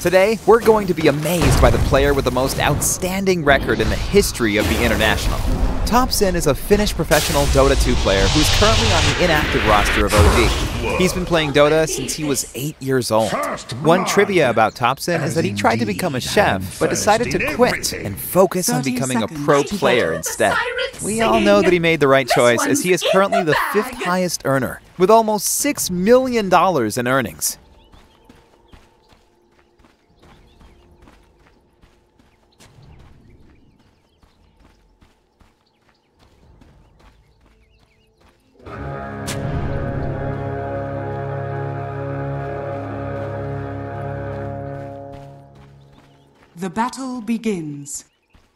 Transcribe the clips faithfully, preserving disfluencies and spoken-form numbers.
Today, we're going to be amazed by the player with the most outstanding record in the history of the International. Topson is a Finnish professional Dota two player who's currently on the inactive roster of O G. He's been playing Dota since he was eight years old. One trivia about Topson is that he tried to become a chef, but decided to quit and focus on becoming a pro player instead. We all know that he made the right choice, as he is currently the fifth highest earner, with almost six million dollars in earnings. The battle begins.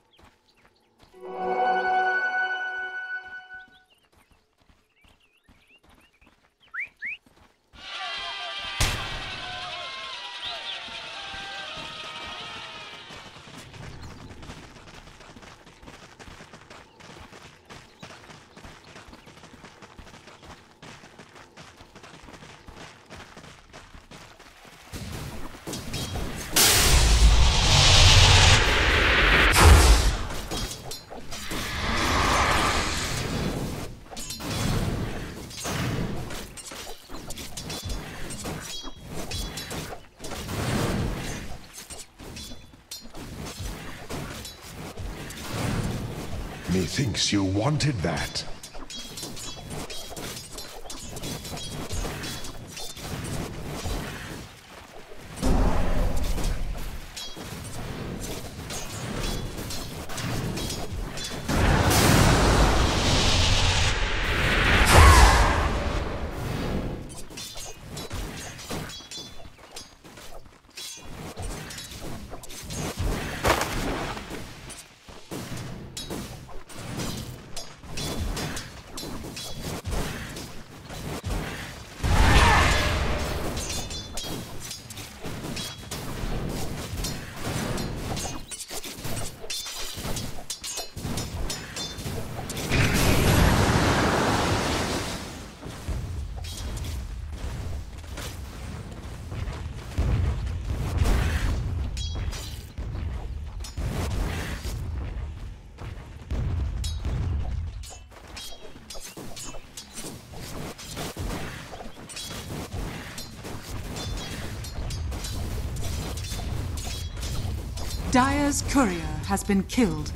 Methinks you wanted that. Dire's courier has been killed.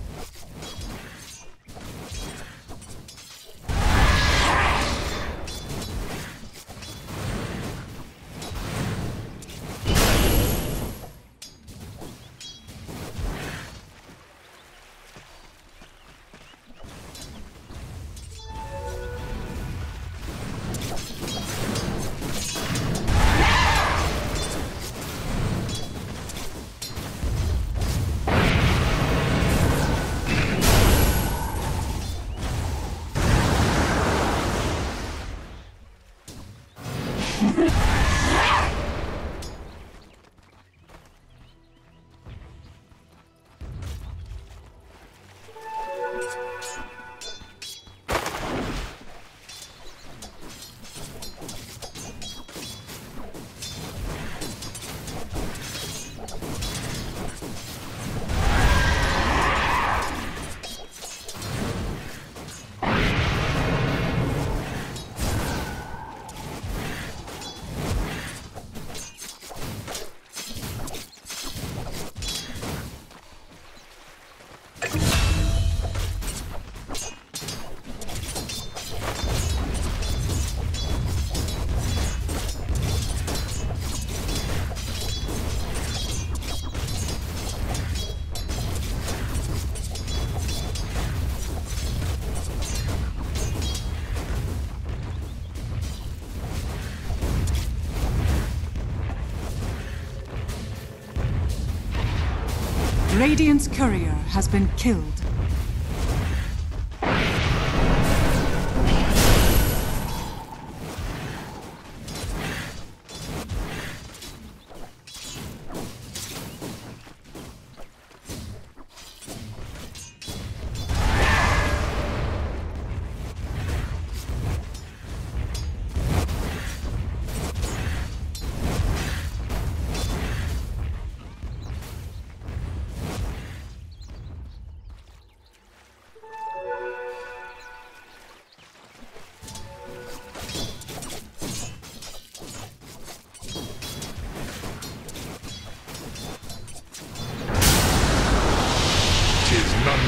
Radiant's courier has been killed.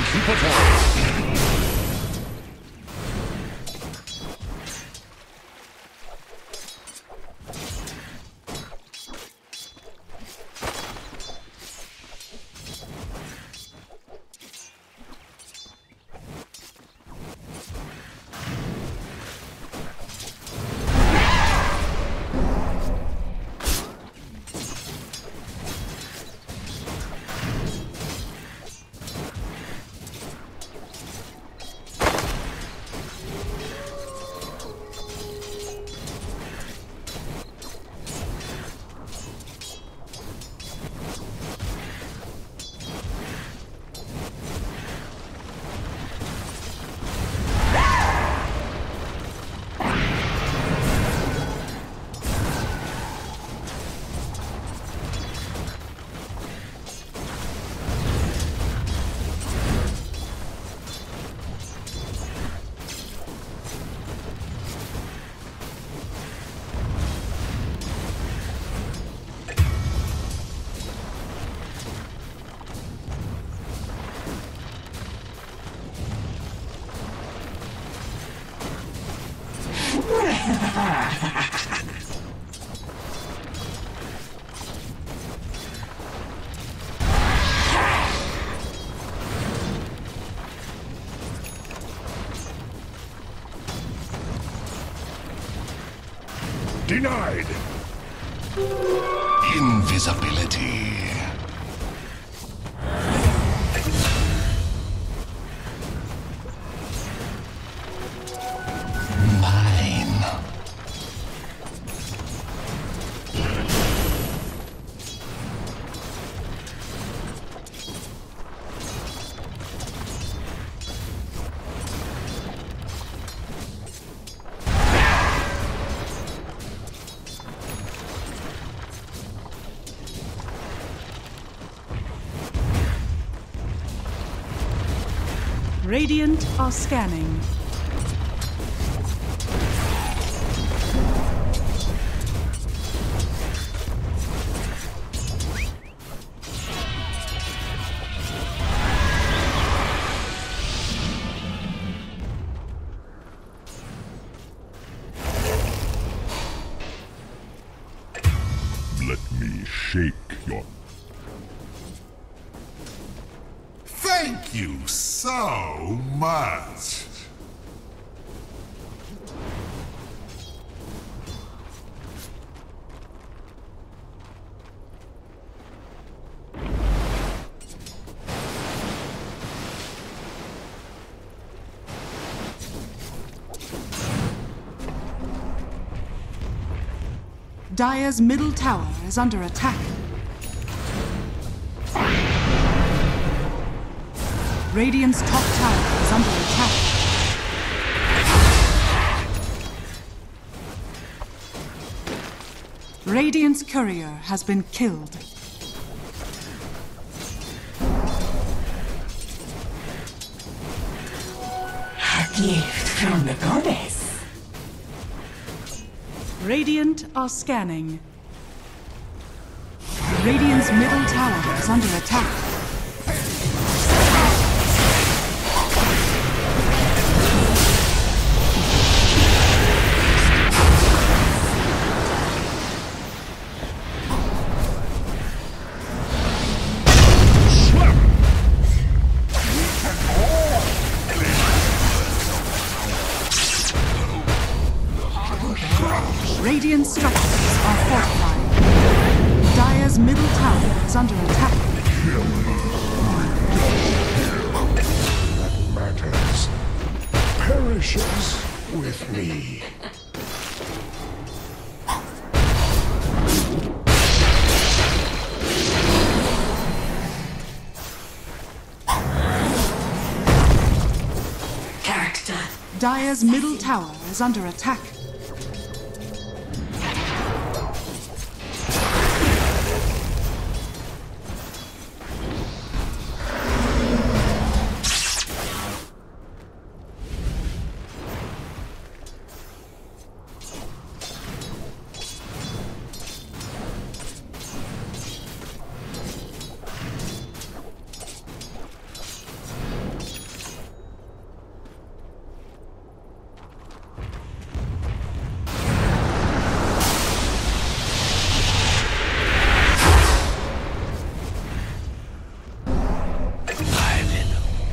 Denied! Invisibility. Mine. Radiant are scanning. Let me shake your... Thank you so much. Dire's middle tower is under attack. Radiant's top tower is under attack. Radiant's courier has been killed. A gift from the goddess. Radiant are scanning. Radiant's middle tower is under attack. Radiant structures are fortified. Dire's middle tower is under attack. That matters. Perishes with me. Character. Dire's middle tower is under attack.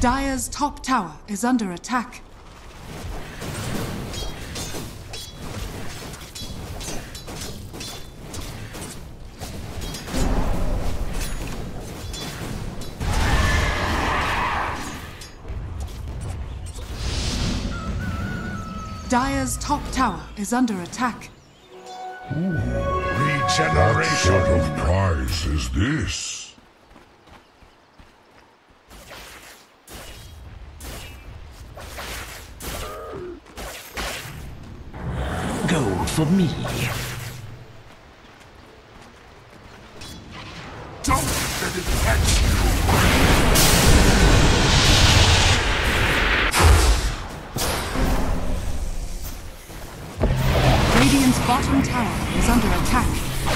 Dire's top tower is under attack. Dire's top tower is under attack. Regeneration. What sort of prize is this? Gold for me. Don't let it catch you! Radiant's bottom tower is under attack.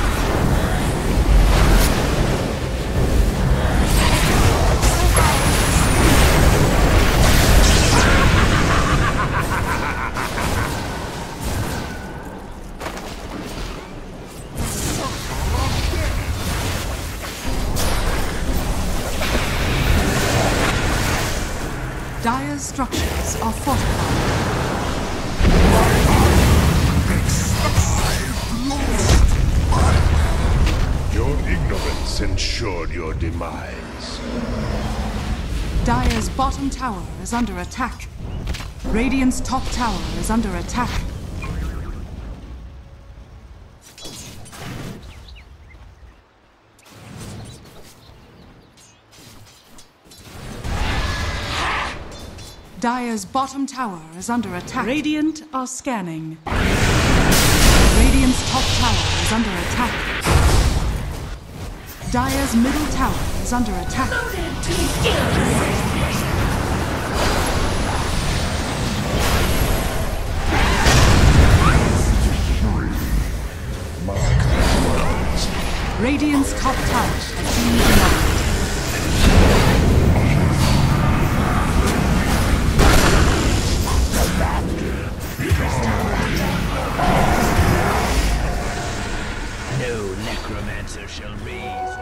Dire's structures are fortified. Your ignorance ensured your demise. Dire's bottom tower is under attack. Radiant's top tower is under attack. Dire's bottom tower is under attack. Radiant are scanning. Radiant's top tower is under attack. Dire's middle tower is under attack. Radiant's top tower has been denied. No necromancer shall raise.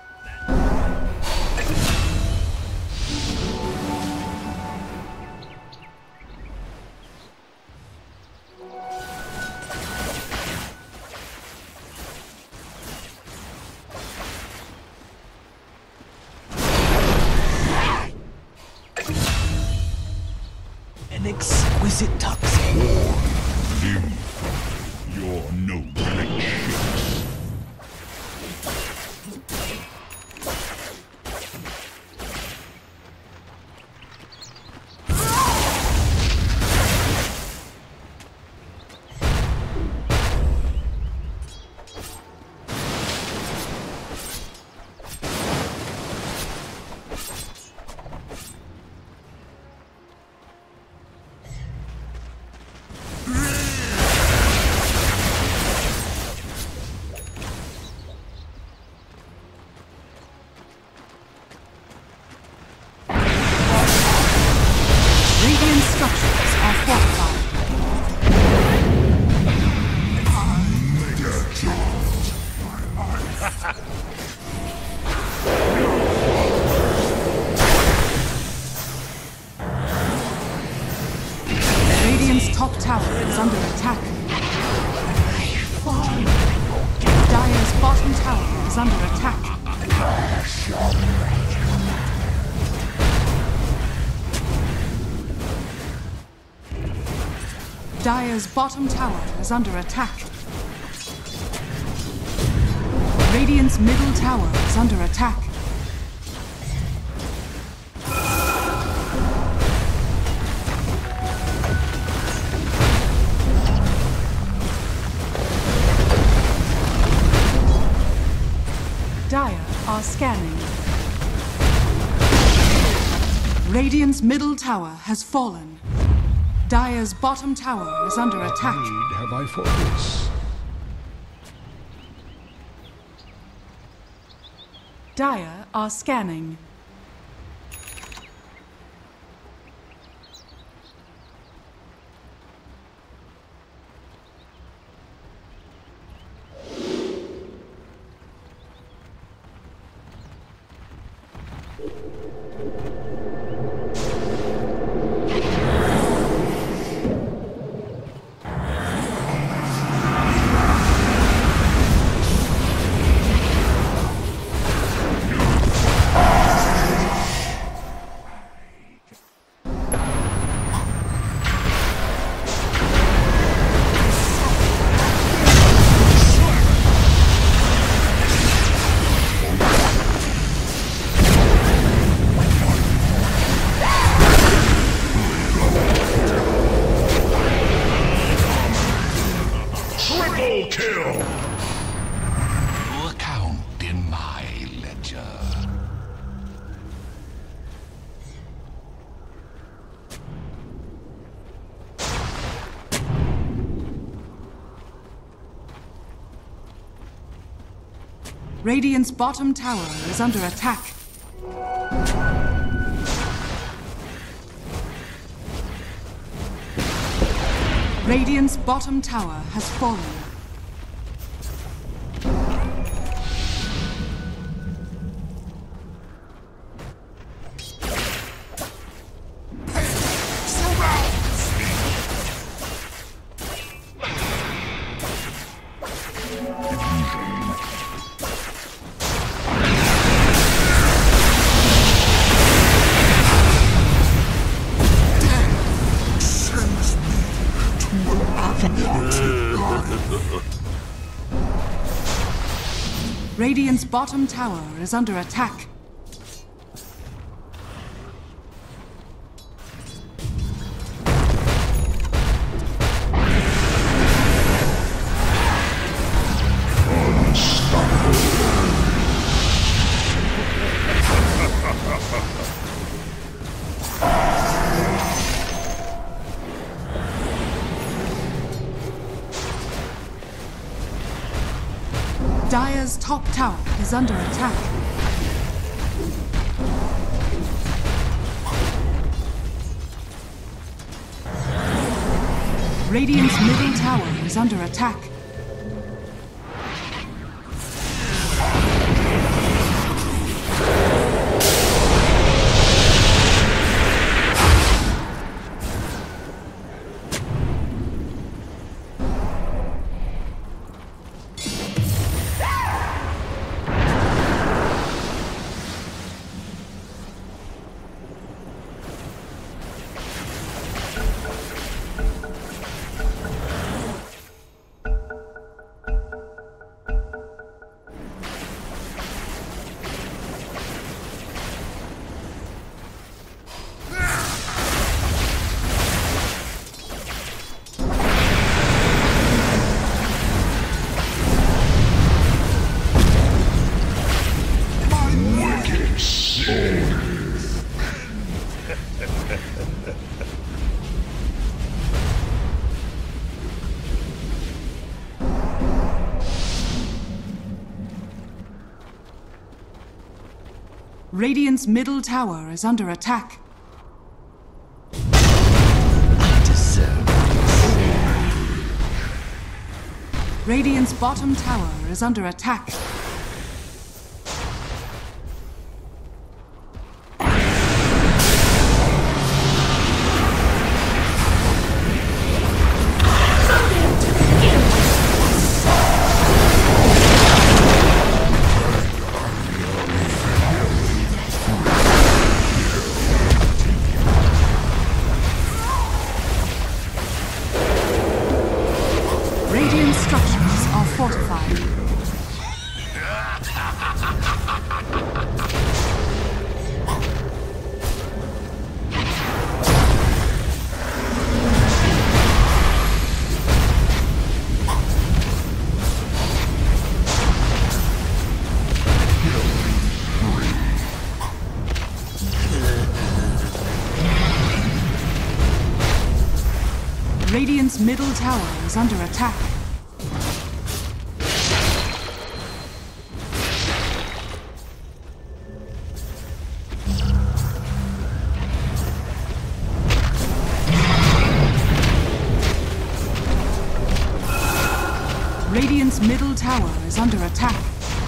An exquisite Topson. You're no black ships. Radiant structures are fortified. Radiant's top tower is under attack. Dire's bottom tower is under attack. Dire's bottom tower is under attack. Radiant's middle tower is under attack. Dire are scanning. Radiant's middle tower has fallen. Dire's bottom tower is under attack. Need have I for this? Dire are scanning. Radiant's bottom tower is under attack. Radiant's bottom tower has fallen. Radiant's bottom tower is under attack. Dire's top tower is under attack. Radiant's middle tower is under attack. Radiant's middle tower is under attack. I deserve this. Radiant's bottom tower is under attack. Radiant structures are fortified. Radiant's middle tower is under attack. Radiant's middle tower is under attack.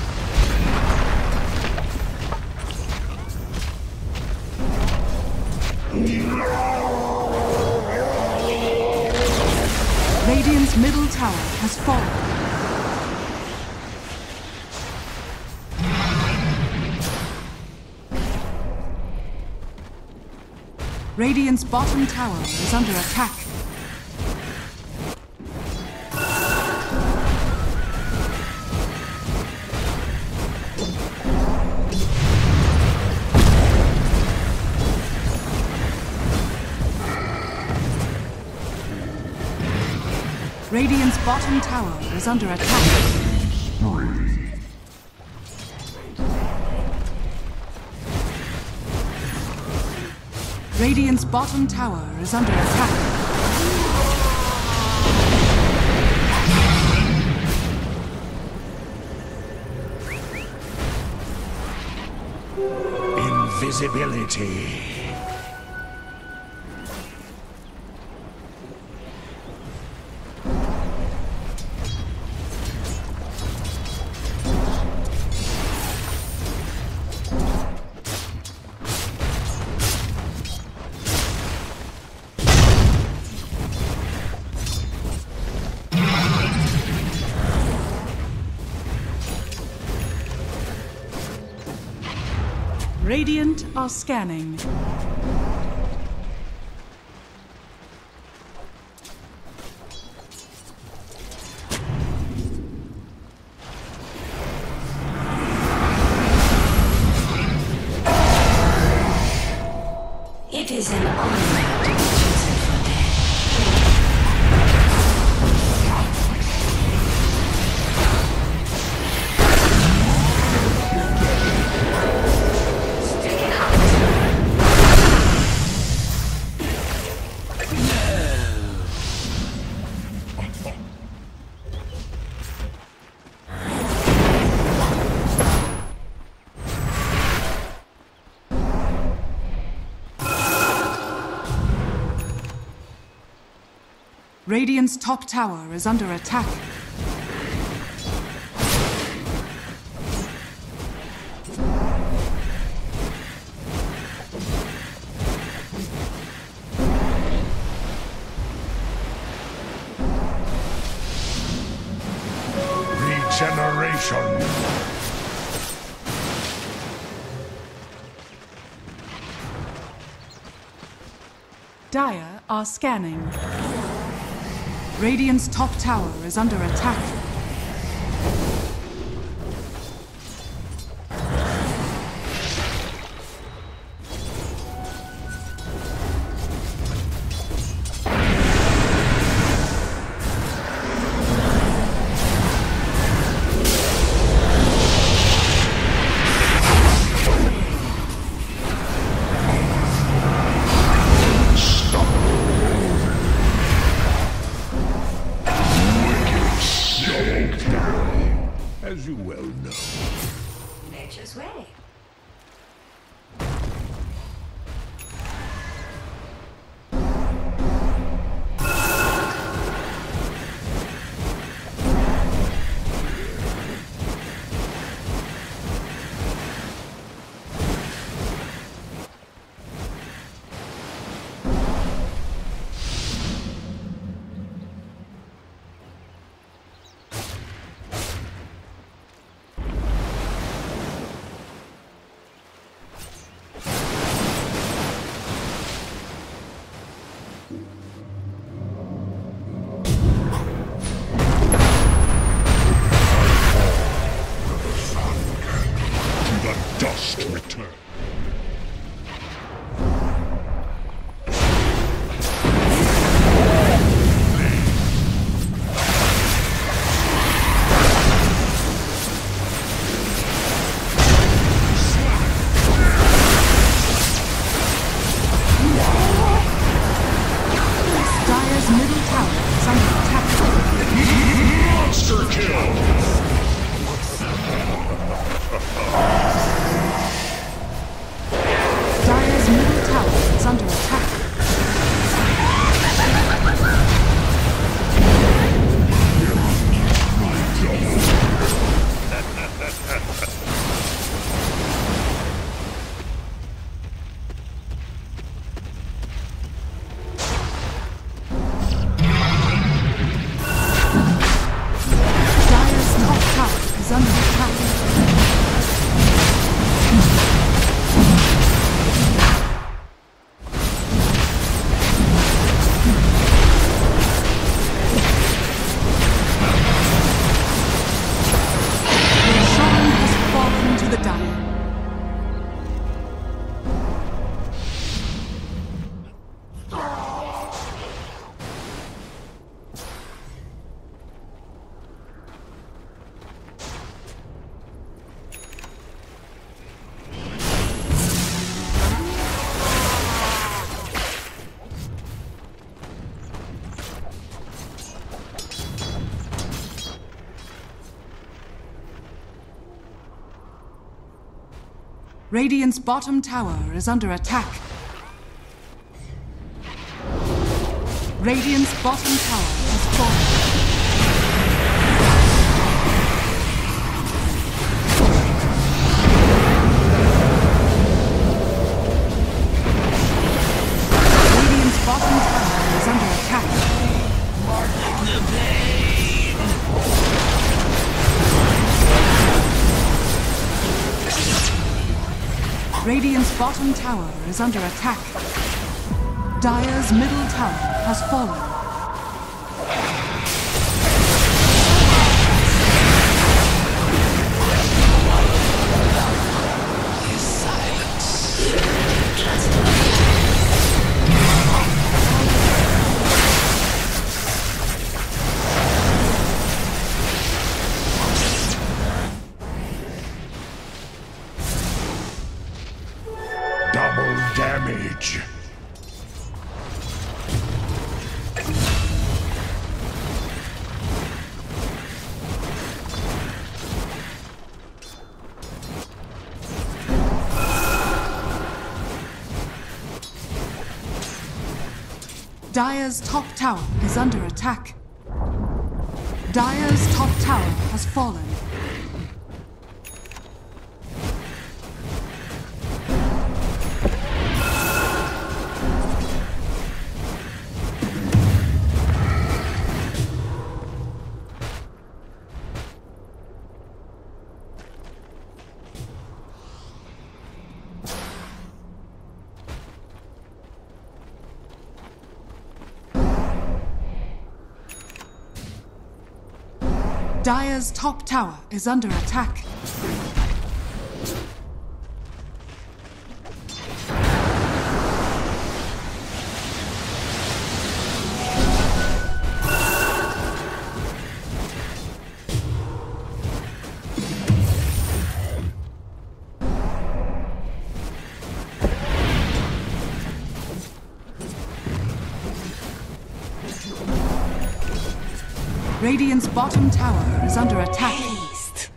Radiant's middle tower has fallen. Radiant's bottom tower is under attack. Radiant's bottom tower is under attack. Radiant's bottom tower is under attack. Invisibility. Radiant are scanning. It is an honor to be chosen for death. Radiant's top tower is under attack. Regeneration. Dire are scanning. Radiant's top tower is under attack. As you well know. Nature's way. Return. Dire's middle tower is under attack. Monster kill! Dire's middle tower is under attack. Dire's top tower is under attack. Radiant's bottom tower is under attack. Radiant's bottom tower has fallen. Radiant's bottom tower is under attack. Marking the pain. Radiant's bottom tower is under attack. Dire's middle tower has fallen. His silence. Double damage. Dire's top tower is under attack. Dire's top tower has fallen. Dire's top tower is under attack. Radiant's bottom tower is under attack. Haste.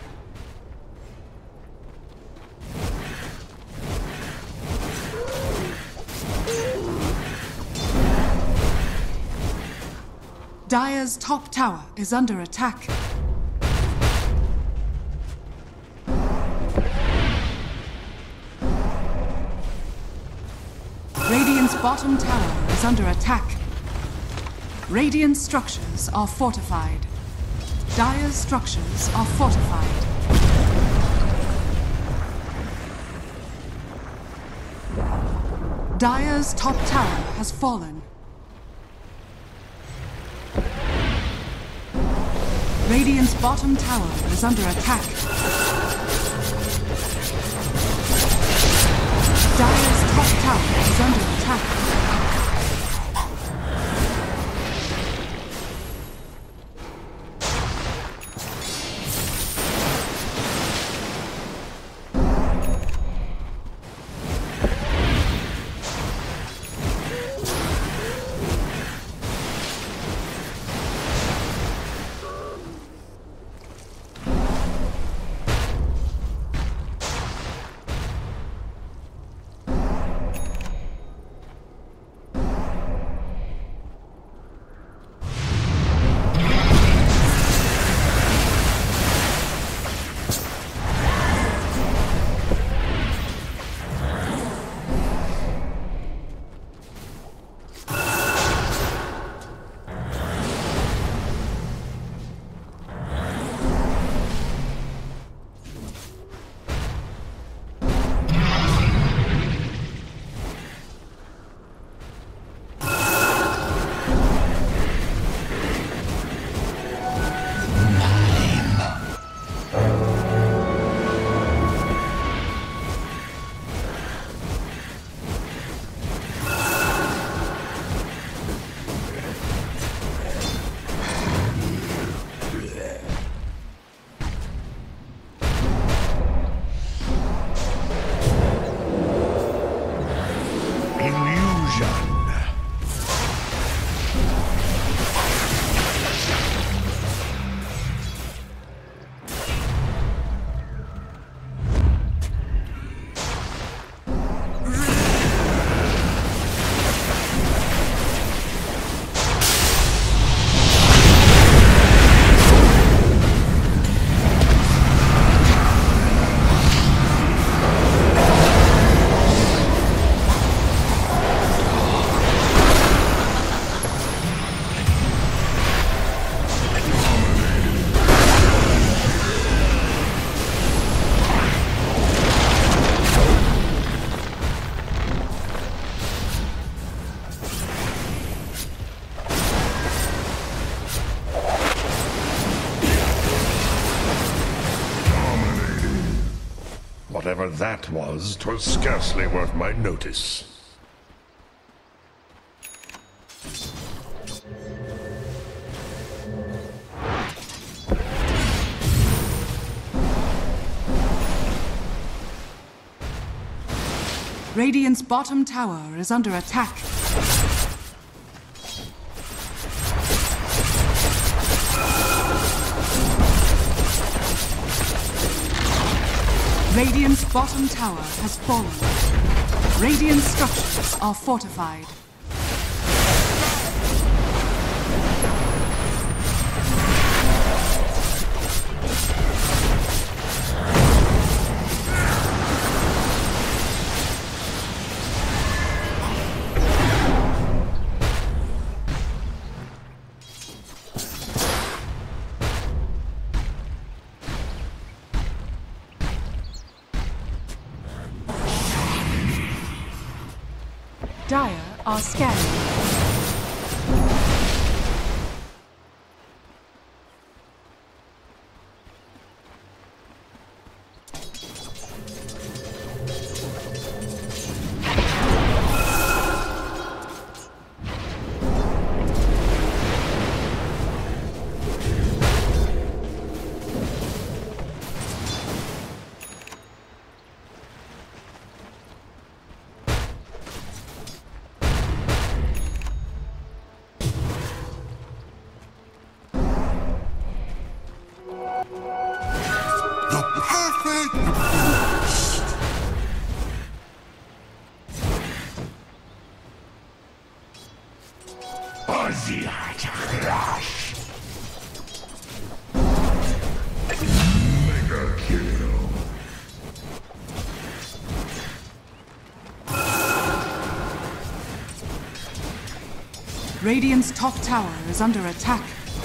Dire's top tower is under attack. Radiant's bottom tower is under attack. Radiant structures are fortified. Dire's structures are fortified. Dire's top tower has fallen. Radiant's bottom tower is under attack. Dire's top tower is under attack. Whatever that was, 'twas scarcely worth my notice. Radiant's bottom tower is under attack. Radiant's bottom tower has fallen. Radiant structures are fortified. Dire are scanning. Mega kill. Radiant's top tower is under attack.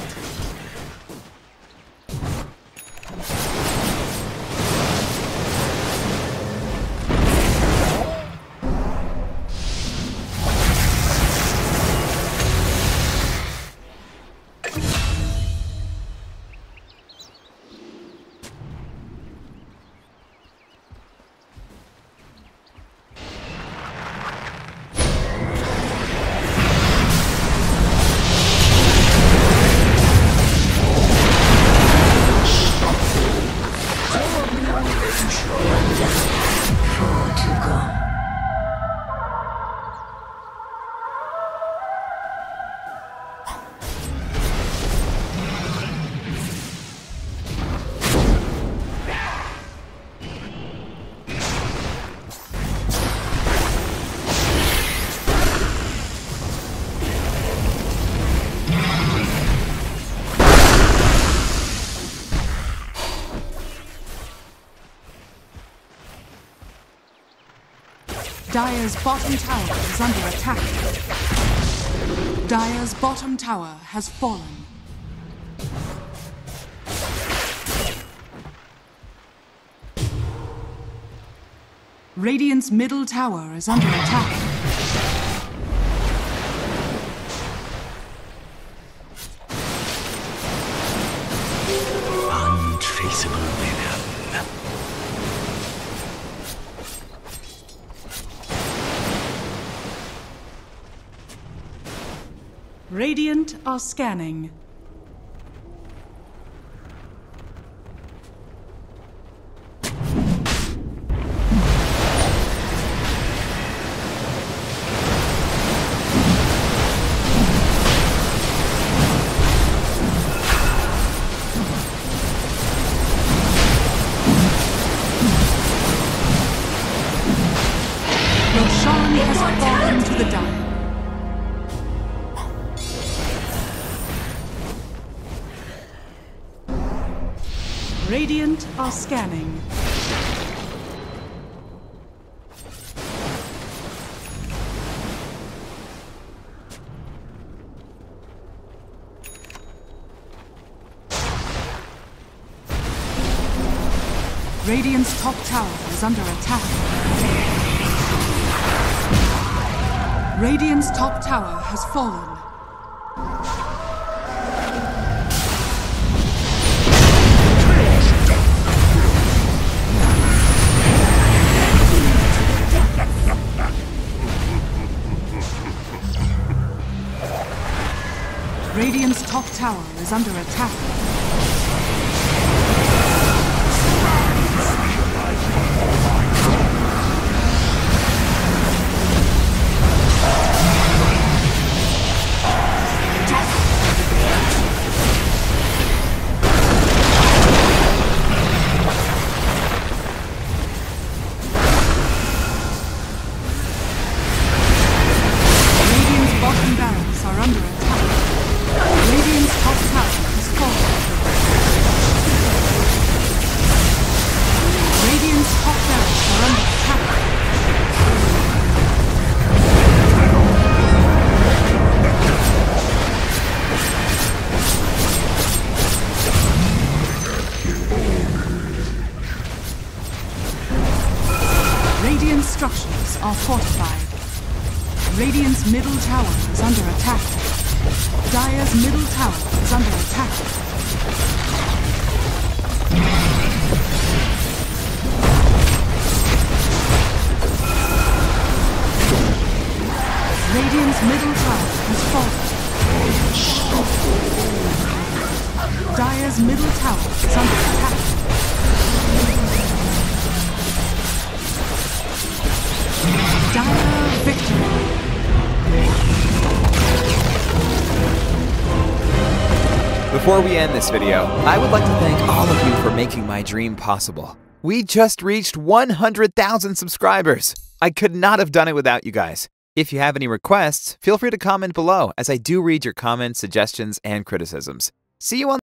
Dire's bottom tower is under attack. Dire's bottom tower has fallen. Radiant's middle tower is under attack. Untraceable venom. Radiant are scanning. Roshan has fallen to the Dire. Radiant are scanning. Radiant's top tower is under attack. Radiant's top tower has fallen. tower is under attack. Radiant structures are fortified. Radiant's middle tower is under attack. Dire's middle tower is under attack. Radiant's middle tower has fallen. Dire's middle tower is under attack. Dire victory. Before we end this video, I would like to thank all of you for making my dream possible. We just reached one hundred thousand subscribers. I could not have done it without you guys. If you have any requests, feel free to comment below, as I do read your comments, suggestions, and criticisms. See you on